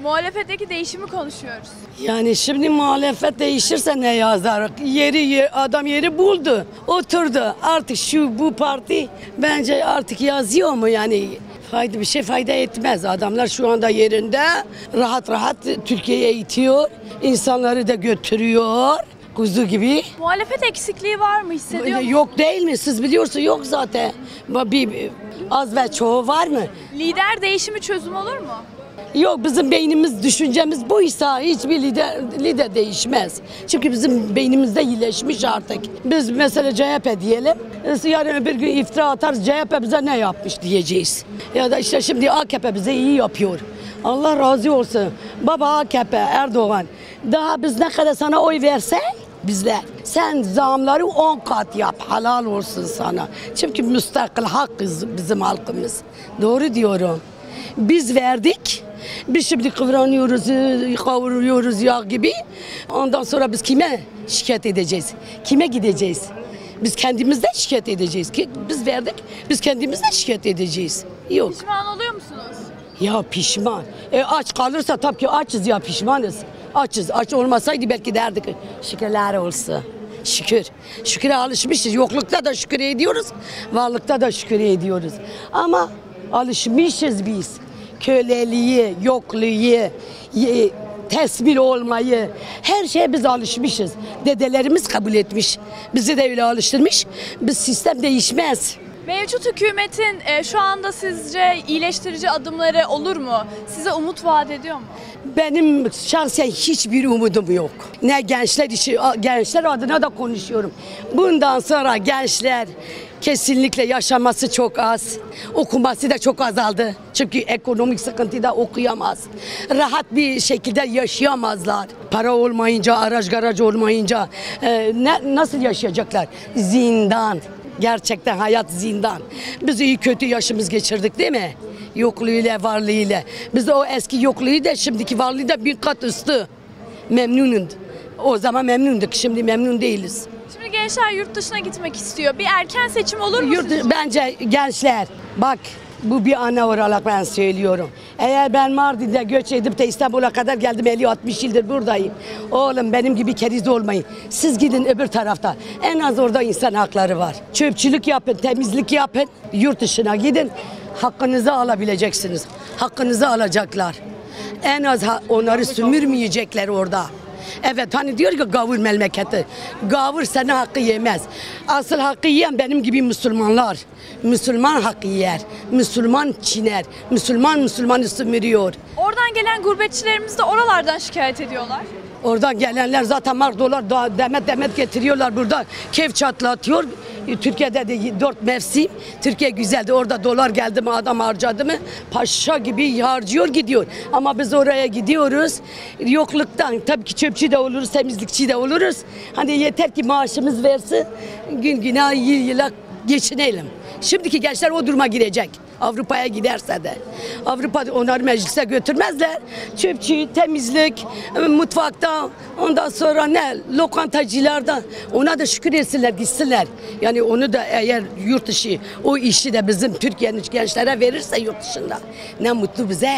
Muhalefetteki değişimi konuşuyoruz. Yani şimdi muhalefet değişirse ne yazar? Adam yeri buldu, oturdu. Artık bu parti bence artık yazıyor mu yani? Fayda etmez. Adamlar şu anda yerinde rahat rahat Türkiye'ye itiyor. İnsanları da götürüyor. Kuzu gibi. Muhalefet eksikliği var mı, hissediyor musunuz? Yok değil mi? Siz biliyorsunuz, yok zaten. Bir az ve çoğu var mı? Lider değişimi çözüm olur mu? Yok, bizim beynimiz, düşüncemiz buysa hiçbir lider değişmez. Çünkü bizim beynimizde iyileşmiş artık. Biz mesela CHP diyelim. Yarın bir gün iftira atarız, CHP bize ne yapmış diyeceğiz. Ya da işte şimdi AKP bize iyi yapıyor. Allah razı olsun. Baba AKP, Erdoğan. Daha biz ne kadar sana oy verse bizler. Sen zamları 10 kat yap, halal olsun sana. Çünkü müstakil hakkız bizim halkımız. Doğru diyorum. Biz verdik. Biz şimdi kıvranıyoruz, kavuruyoruz yağ gibi. Ondan sonra biz kime şikayet edeceğiz? Kime gideceğiz? Biz kendimizden şikayet edeceğiz. Biz verdik, biz kendimizden şikayet edeceğiz. Yok. Pişman oluyor musunuz? Ya pişman. Aç kalırsa tabii ki açız ya, pişmanız. Açız. Aç olmasaydı belki derdik şükürler olsun. Şükür. Şüküre alışmışız. Yoklukta da şükür ediyoruz. Varlıkta da şükür ediyoruz. Ama alışmışız biz. Köleliği, yokluğu, tesbih olmayı, her şeye biz alışmışız. Dedelerimiz kabul etmiş. Bizi de öyle alıştırmış. Biz sistem değişmez. Mevcut hükümetin şu anda sizce iyileştirici adımları olur mu? Size umut vaat ediyor mu? Benim şahsen hiçbir umudum yok. Ne gençler için, gençler adına da konuşuyorum. Bundan sonra gençler kesinlikle yaşaması çok az. Okuması da çok azaldı. Çünkü ekonomik sıkıntıda okuyamaz. Rahat bir şekilde yaşayamazlar. Para olmayınca, araç garaj olmayınca nasıl yaşayacaklar? Zindan. Gerçekten hayat zindan. Biz iyi kötü yaşımız geçirdik değil mi? Yokluğuyla, varlığıyla. Biz de o eski yokluğu da şimdiki varlığı da bir kat üstü. Memnunum. O zaman memnunduk. Şimdi memnun değiliz. Şimdi gençler yurt dışına gitmek istiyor. Bir erken seçim olur mu sizce? Bence gençler, bak bu bir ana olarak ben söylüyorum. Eğer ben Mardin'de göç edip de İstanbul'a kadar geldim, 50-60 yıldır buradayım. Oğlum benim gibi keriz olmayın. Siz gidin öbür tarafta. En az orada insan hakları var. Çöpçülük yapın, temizlik yapın. Yurt dışına gidin. Hakkınızı alabileceksiniz. Hakkınızı alacaklar. En az onları sömürmeyecekler orada. Evet, hani diyor ki gavur memleketi. Gavur senin hakkı yemez. Asıl hakkı yiyen benim gibi Müslümanlar. Müslüman hakkı yer. Müslüman çiner. Müslümanı sömürüyor. Oradan gelen gurbetçilerimiz de oralardan şikayet ediyorlar. Oradan gelenler zaten mardolar demet getiriyorlar burada. Keyif çatlatıyor. Türkiye'de de 4 mevsim. Türkiye güzeldi. Orada dolar geldi mi, adam harcadı mı paşa gibi harcıyor gidiyor. Ama biz oraya gidiyoruz. Yokluktan tabii ki çöpçü de oluruz, temizlikçi de oluruz. Hani yeter ki maaşımız versin. Gün güne yıla geçinelim. Şimdiki gençler o duruma girecek. Avrupa'ya giderse de. Avrupa'da onları meclise götürmezler. Çöpçü, temizlik, mutfakta, ondan sonra ne? Lokantacılarda. Ona da şükür etsinler, gitsinler. Yani onu da eğer yurt dışı o işi de bizim Türkiye'nin gençlere verirse yurt dışında ne mutlu bize.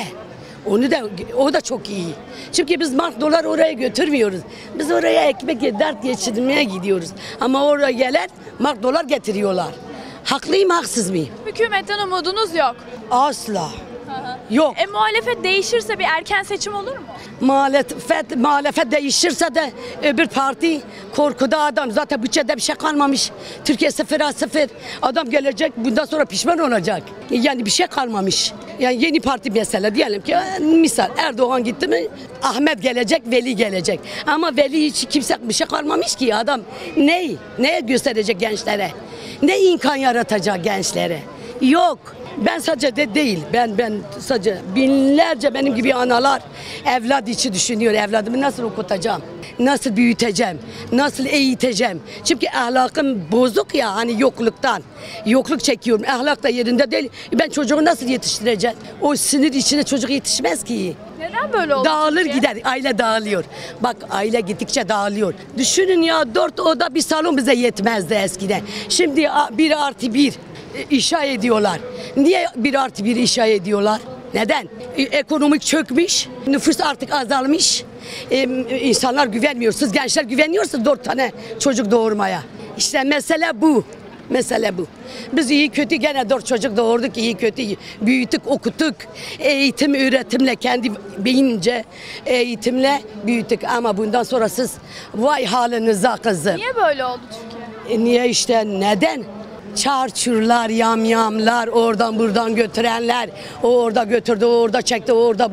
O da çok iyi. Çünkü biz mark dolar oraya götürmüyoruz. Biz oraya ekmek dert geçirmeye gidiyoruz. Ama oraya gelen mark dolar getiriyorlar. Haklıyım, haksız mıyım? Hükümetten umudunuz yok. Asla. Yok. Muhalefet değişirse bir erken seçim olur mu? Muhalefet değişirse de öbür parti korkuda adam. Zaten bütçede bir şey kalmamış. Türkiye 0'a 0. Adam gelecek, bundan sonra pişman olacak. Yani bir şey kalmamış. Yani yeni parti mesela diyelim ki misal Erdoğan gitti mi Ahmet gelecek, Veli gelecek. Ama Veli hiç kimse bir şey kalmamış ki adam. Neye gösterecek gençlere? Ne imkan yaratacak gençlere? Yok. Ben sadece değil. Ben sadece binlerce benim gibi analar evlat için düşünüyor. Evladımı nasıl okutacağım? Nasıl büyüteceğim? Nasıl eğiteceğim? Çünkü ahlakım bozuk ya, hani yokluktan. Yokluk çekiyorum. Ahlak da yerinde değil. Ben çocuğu nasıl yetiştireceğim? O sinir içinde çocuk yetişmez ki. Neden böyle oldu? Dağılır gider. Aile dağılıyor. Bak aile gittikçe dağılıyor. Düşünün ya, 4 oda bir salon bize yetmezdi eskiden. Şimdi 1+1 inşa ediyorlar. Niye 1+1 inşa ediyorlar? Neden? Ekonomik çökmüş, nüfus artık azalmış. İnsanlar güvenmiyor. Siz gençler güveniyorsunuz 4 tane çocuk doğurmaya. İşte mesele bu. Mesele bu. Biz iyi kötü gene 4 çocuk doğurduk, iyi kötü büyüttük, okuttuk. Eğitim, öğretimle, kendi beyince eğitimle büyüttük. Ama bundan sonra siz vay halinize kızım. Niye böyle oldu Türkiye? Niye işte neden? Çarçurlar, yamyamlar, oradan buradan götürenler, o orada götürdü, o orada çekti, o orada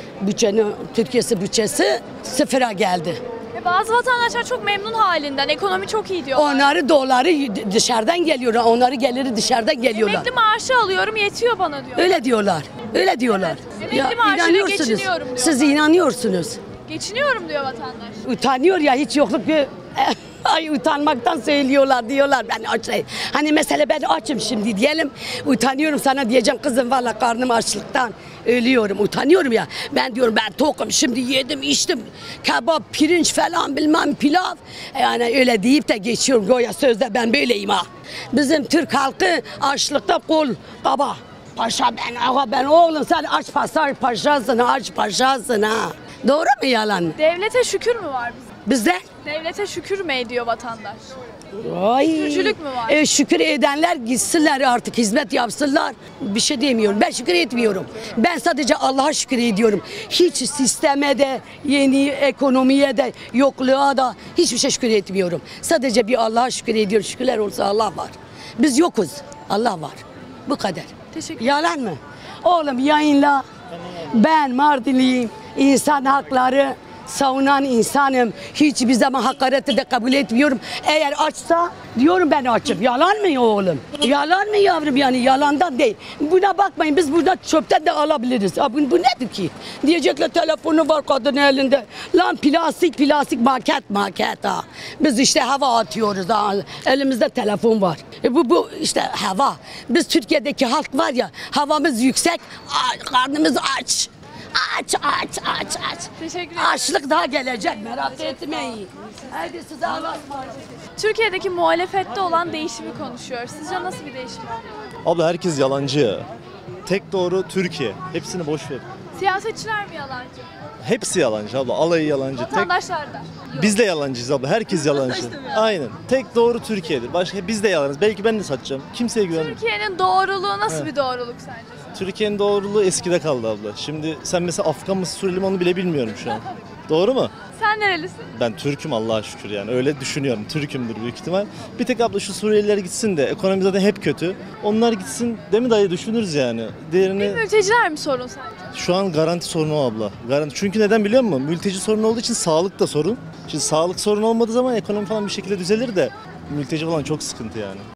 Türkiye'si bütçesi sıfıra geldi. Bazı vatandaşlar çok memnun halinden, ekonomi çok iyi diyorlar. Onları doları dışarıdan geliyor, onları geliri dışarıdan geliyorlar. Emekli maaşı alıyorum yetiyor bana diyor. Öyle diyorlar, öyle diyorlar. Evet, emekli maaşıyla geçiniyorum diyor. Siz inanıyorsunuz. Geçiniyorum diyor vatandaş. Utanıyor ya, hiç yokluk ay utanmaktan söylüyorlar, diyorlar ben açayım. Hani mesela ben açım şimdi diyelim, utanıyorum sana diyeceğim kızım valla karnım açlıktan ölüyorum, utanıyorum ya. Ben diyorum ben tokum, şimdi yedim içtim kebap, pirinç falan bilmem pilav. Yani öyle deyip de geçiyorum, goya sözde ben böyleyim ha. Bizim Türk halkı açlıkta kol kaba. Paşa ben oğlum sen aç paşasın, aç paşasın ha. Doğru mu yalan mı? Devlete şükür mü var Bizde? Devlete şükür mü ediyor vatandaş? Ay. Şükürcülük mü var? Şükür edenler gitsinler artık, hizmet yapsınlar. Bir şey demiyorum. Ben şükür etmiyorum. Ben sadece Allah'a şükür ediyorum. Hiç sisteme de, yeni ekonomiye de, yokluğa da hiçbir şey şükür etmiyorum. Sadece bir Allah'a şükür ediyorum. Şükürler olsa Allah var. Biz yokuz. Allah var. Bu kadar. Teşekkür Yalan mı? Oğlum yayınla. Ben Mardinliyim. İnsan hakları savunan insanım. Hiçbir zaman hakareti de kabul etmiyorum. Eğer açsa diyorum ben açım. Yalan mı oğlum? Yalan mı yavrum, yani yalandan değil. Buna bakmayın, biz burada çöpten de alabiliriz. Bu nedir ki? Diyecekler telefonu var kadın elinde. Lan plastik maket ha. Biz işte hava atıyoruz ha. Elimizde telefon var. Bu işte hava. Biz Türkiye'deki halk var ya, havamız yüksek, karnımız aç. Aç. Teşekkür ederim. Açlık daha gelecek, merak etmeyin. Hadi size Allah'a ısmarladık. Türkiye'deki muhalefette olan değişimi konuşuyor. Sizce nasıl bir değişim? Abla herkes yalancı ya. Tek doğru Türkiye. Hepsini boş ver. Siyasetçiler mi yalancı? Hepsi yalancı abla. Alayı yalancı. Vatandaşlar da. Biz de yalancıyız abla. Herkes yalancı. Aynen. Tek doğru Türkiye'dir. Başka biz de yalanız. Belki ben de satacağım. Kimseye güvenmiyorum. Türkiye'nin doğruluğu nasıl bir doğruluk sence? Türkiye'nin doğruluğu eskide kaldı abla. Şimdi sen mesela Afgan mı Suriyeli mi onu bile bilmiyorum şu an. Doğru mu? Sen nerelisin? Ben Türk'üm Allah'a şükür yani. Öyle düşünüyorum. Türk'ümdür büyük ihtimal. Bir tek abla şu Suriyeliler gitsin de ekonomi zaten hep kötü. Onlar gitsin değil mi dayı, düşünürüz yani. Diğerini Mülteciler mi sorun sence? şu an garanti sorunu o abla. Garanti. Çünkü neden biliyor musun? Mülteci sorunu olduğu için sağlık da sorun. Şimdi sağlık sorunu olmadığı zaman ekonomi falan bir şekilde düzelir de mülteci falan çok sıkıntı yani.